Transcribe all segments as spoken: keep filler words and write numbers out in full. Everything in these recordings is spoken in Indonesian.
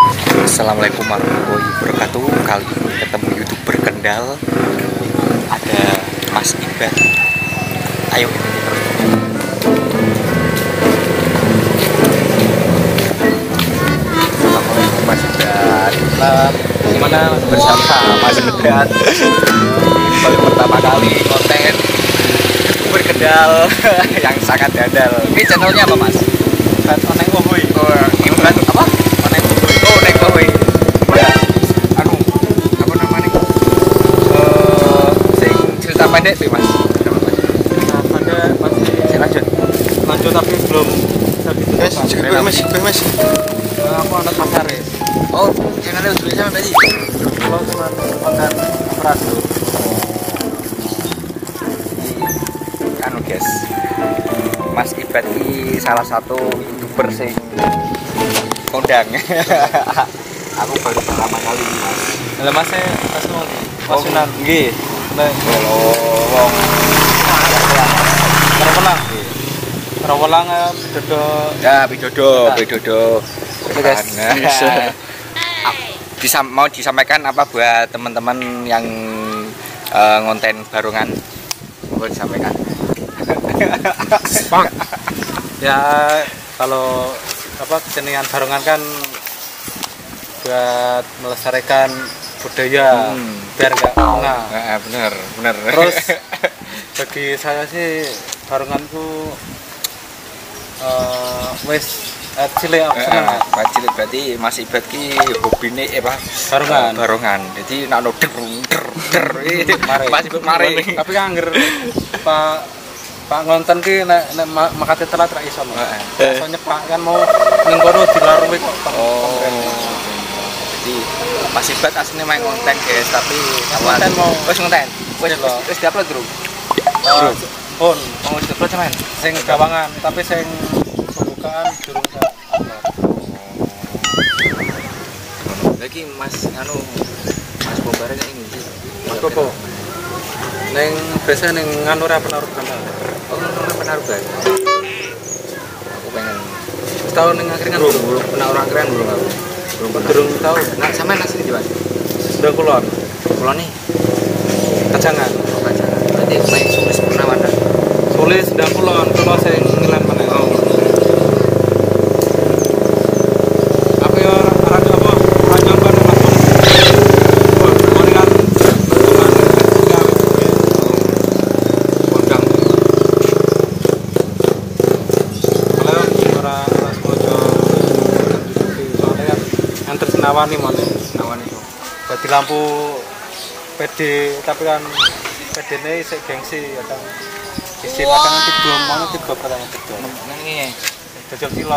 Assalamualaikum warahmatullahi wabarakatuh. Kali ini ketemu YouTuber Kendal, ada Mas Ibad. Ayo Assalamualaikum Mas Ibad. Gimana bersama Mas Ibad? Baru pertama kali konten YouTuber Kendal yang sangat handal. Ini channelnya apa Mas? Kan Oneng Wohoy. Oh, ini apa? Oneng Wohoy. Oh, Oneng Wohoy. Anu, apa namanya? Eh, sing cerita pendek sih Mas. Nah, pada masih Sing lanjut. lanjut tapi belum jadi Mas, gue mas, gue mas. aku anak Mas Haris. Oh, channelnya udah sama tadi. Kalau cuma makan operasi. Anu guys, Mas Ibad ini salah satu YouTuber sing kondang. Aku baru pertama kali ini Mas. Lah Mas e Mas mau Oh, Sunan. nggih. Nah, Kalau wong Rawalang. Rawalang dodo ya bidodo, bidodo. Oke, guys. Nah, Disam, mau disampaikan apa buat teman-teman yang eh, ngonten barongan? Mau disampaikan. ya kalau apa kesenian barongan kan buat melestarikan budaya Hmm. biar nggak punah. Nah, bener, bener. Terus bagi saya sih barongan itu uh, wes uh, cilik aku seneng. Heeh, Pak Cilik berarti Mas Ibad ki hobine eh apa? Barongan. Eh, barongan. Jadi nak no der der der. Mari. Mas Ibad mari. Tapi kan angger Pak Pak ngonten ki nek nek ma- makate telat ra iso. Heeh. Soalnya Pak kan mau ning kono dilarui kok. Oh. Jadi Mas Ibad aslinya main konten guys, tapi Konten mau- wis konten. Wis Wis lho. wis diupload durung? Uh, pun Oh, wis diupload cuman. sing gawangan tapi sing pembukaan durung saya upload. Lagi Mas anu Mas Bombare kayak ini sih. Mas Bobo. Neng biasa neng nganu ra penaruh kanal. Oh, penaruh kan. Aku pengen Setahun neng akhirnya belum belum pernah orang keren belum aku. Belum pernah. durung tahu. Nah, sama nasi di Mas. Sedang kulon. Kalau nih Kacangan. oh, kaca. Berarti main sulis Purnawan. Sulis sedang kulon, kulo sing ngilang meneh. Oh. Apa ya arane apa? Ora nyampe nang Mas. Oh, mau kan. Kondang. Kalau ora ora semojo. Soalnya kan antar senawan nih mon. Nawan itu. Jadi lampu P D tapi kan P D-ne sik gengsi kadang isi kadang tiga mana tiga kadang tiga. Nang ini. Jajal kilo,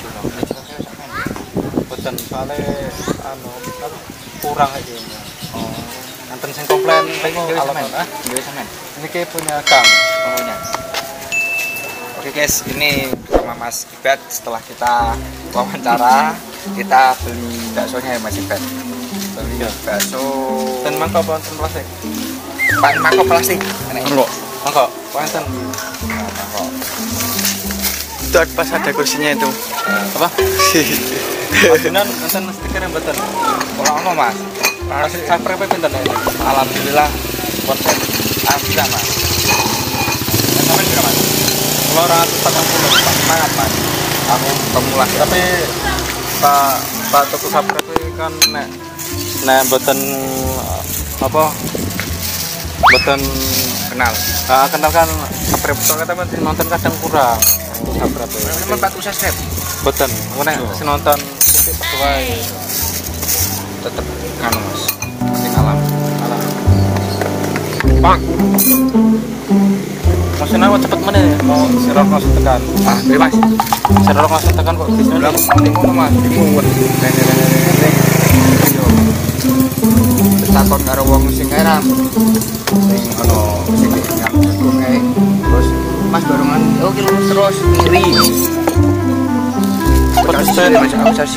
boten soalnya anu kan kurang aja. Oh. Nanten sing komplain Lagi lagi gawe alat sampean. ah. Gawe sampean. Ini kayak punya Kang. Pokoknya. Oke guys, ini sama Mas Ibad setelah kita wawancara, kita beli baksonya ya Mas Ibad. Beli Ya. bakso Dan mangkok wonten plastik. Pak mangkok plastik. Enak. Enggak. Mangkok wonten. Nah, mangkok. Itu pas ada kursinya itu. Apa? Masunan wonten stiker yang boten. Ora ono Mas. Masih sampai pe pinten ini. Alhamdulillah konsen. Alhamdulillah Mas. Dan sampean berapa Mas? Kalau orang patang puluh. Semangat Mas. Aku ketemu lagi. Tapi Pak Pak tuku subscribe kan nek nek boten apa boten Kenal. uh, kenal kan subscribe soalnya teman nonton kadang kurang subscribe Teman Pak Tuh subscribe. boten nek si nonton titik pas wae Tetep anu Mas. Penting alam. alah Pak maksudnya aku cepet mana ya mau sirok langsung tekan Ah, beli Mas. sirok langsung tekan kok Bilang bismillah mau ning ngono Mas. Dimuwet. Neng neng neng neng. Yo. Takon karo wong sing era. Sing ono sing nyap kae. Terus Mas barengan oh ki lurus terus ngiri. Pedes Mas aku sasi.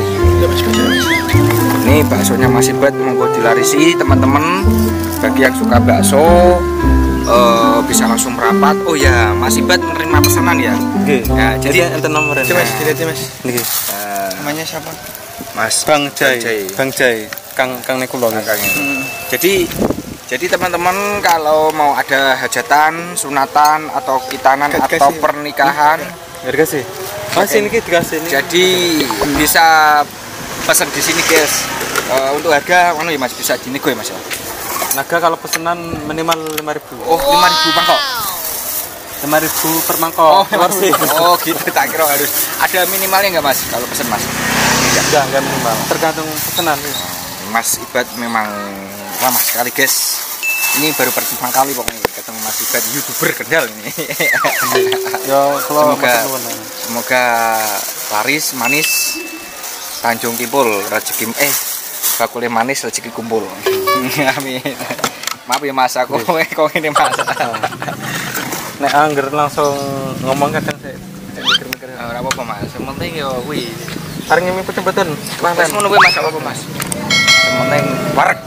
Ini baksonya Mas Ibad monggo dilarisi teman-teman. Bagi yang suka bakso uh, bisa langsung merapat. Oh ya, Mas Ibad menerima pesanan ya. Nggih. Ya, jadi enten nomornya Mas, dilihat Mas. nggih uh, namanya siapa? Mas Bang Jai. Jai. Bang Jai. Kang Kang Nekulo. Kakaknya. Hmm. Jadi jadi teman-teman kalau mau ada hajatan, sunatan atau kitanan Gak atau dikasih. pernikahan, Nggak dikasih. Mas ini kita dikasih ini. jadi bisa pesan di sini guys. Eh, untuk harga mana ya Mas, bisa dinego ya Mas ya? Naga kalau pesanan minimal lima ribu. Oh, lima ribu mangkok. lima ribu per mangkok. Porsi. Oh, gitu tak kira harus ada minimalnya nggak Mas kalau pesan Mas? Enggak, enggak minimal. Tergantung pesanan. Mas Ibad memang lama sekali guys. Ini baru pertama kali pokoknya ketemu Mas Ibad, YouTuber kendal ini. Ya kalau Semoga masak nuwun. semoga laris manis Tanjung Kimpul rezeki eh bakule manis rezeki kumpul. Amin. Maaf ya Mas, aku kok ini Mas. Nek angger langsung ngomong kadang saya mikir-mikir. Ora apa-apa Mas, yang penting yo kuwi. Areng ngimi pecah-pecah. Wis ngono kuwi Mas, apa apa Mas. Yang penting wareg.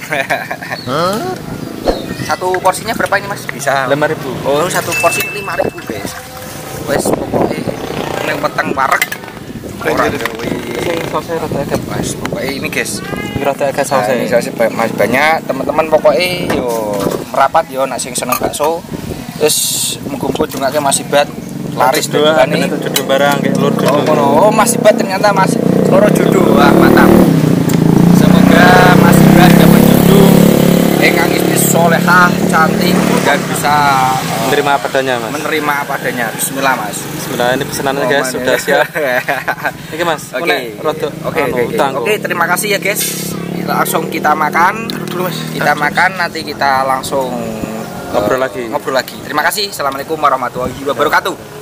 Satu porsinya berapa ini Mas? Bisa lima ribu. Oh, satu porsi lima ribu guys. Wes pokoknya neng peteng parek. Orang kuwi. Sing sausnya rada agak. Wes pokoknya ini guys. Rada agak Nah, ini sausnya. sausnya ba- mas banyak teman-teman pokoknya yo merapat yo nak sing seneng bakso. Terus muga-muga juga ke Mas Ibad laris dua dodolane. itu jodoh barang kayak lur Oh, jodoh. ngono. Oh, Mas Ibad ternyata Mas loro jodoh. Wah, mantap. Semoga Mas Ibad dapat jodoh ingkang istri solehah, cantik dan bisa uh, Menerima apa adanya, Mas. menerima apa adanya. Bismillah Mas. Bismillah, ini pesanannya Oh, guys man, sudah ya. siap. Iki Mas, Oke. mulai rodo. Oke, anu, oke, oke. utang. Oke, terima kasih ya guys. Langsung kita makan. Dulu Mas. Kita makan nanti kita langsung Ngobrol eh, lagi. Ngobrol lagi. Terima kasih. Assalamualaikum warahmatullahi wabarakatuh.